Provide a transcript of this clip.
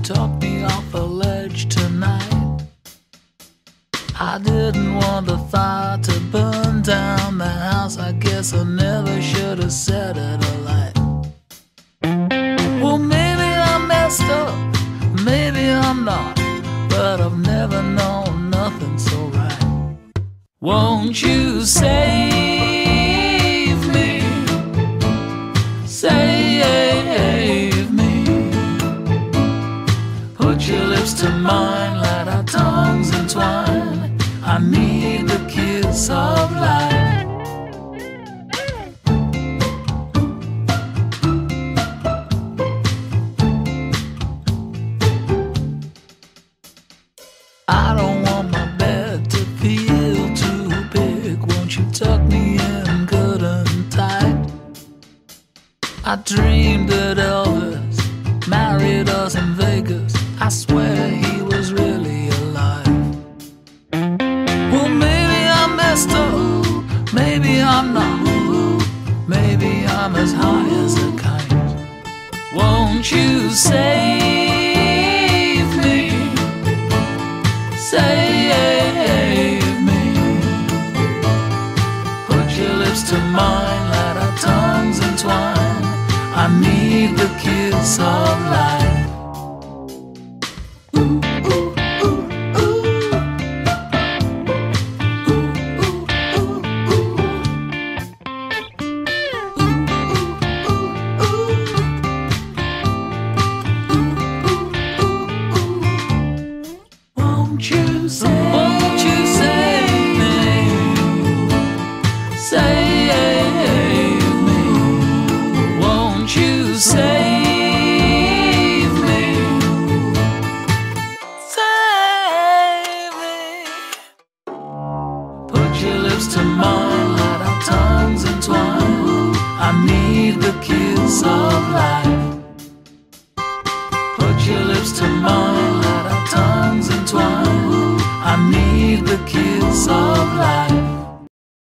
talk me off a ledge tonight. I didn't want the fire to burn down the house. I guess I never should have set it alight. Well, maybe I'm messed up, maybe I'm not, but I've never known nothing so right. Won't you save me? Save me. Put your lips to mine, let our tongues entwine. I need the kiss of light. I don't want my bed to feel too big. Won't you tuck me in good and tight? I dreamed that Elvis married us in Vegas. I swear he was really alive. Well, maybe I'm messed up, maybe I'm not. Maybe I'm as high as a kite. Won't you save me? Save me. Put your lips to mine, let our tongues entwine. I need the kiss of life. Won't you say